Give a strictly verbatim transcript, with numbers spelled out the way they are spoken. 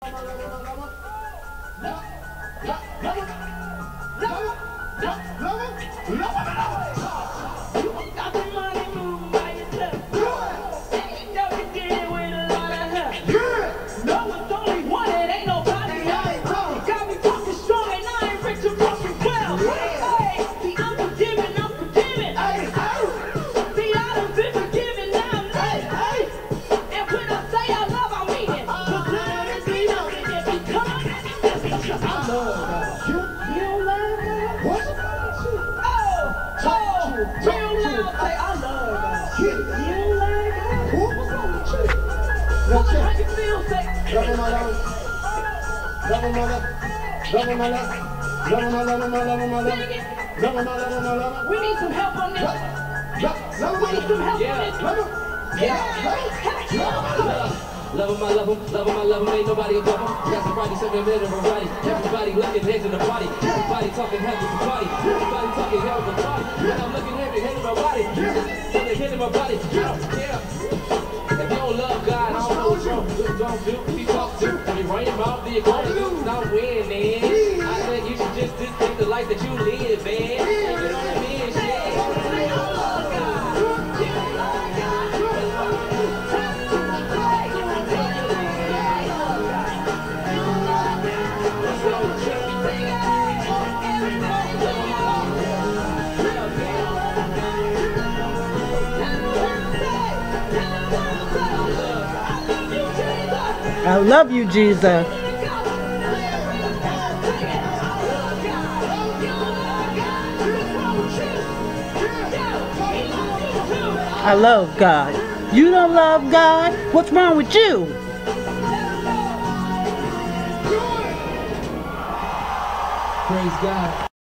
We need some help on this. We need some help on this. Yeah. Love him, I love him, love him, I love him, ain't nobody above him. Got somebody, something better than variety. Everybody looking heads in the party. Everybody talking heads in the party. Everybody talking hell in the party. When I'm looking heavy, hitting my body. Something hitting my body. I don't care. If you don't love God, I don't know what's wrong. What you gonna do? What you talk to? I mean, run your mouth, you're gonna do. Stop winning. I think you should just, just take the life that you live, man. You know what I mean? Shit. I love you, Jesus. I love God. You don't love God? What's wrong with you? Praise God.